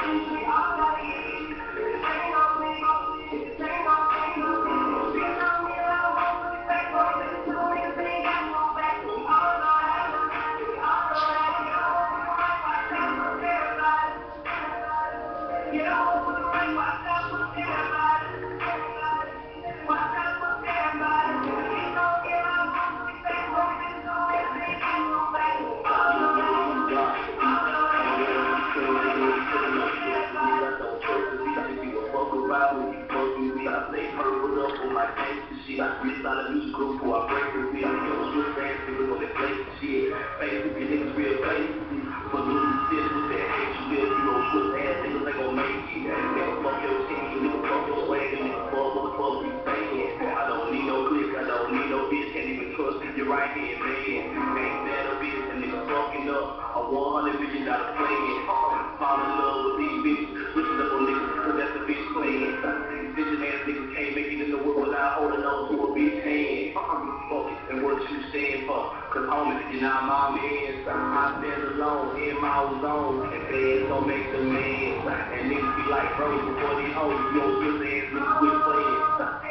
And now my man, I stand alone in my own zone, and fans don't make the man. And niggas be like, bro, before these hoes, you don't give hands, niggas quit playing.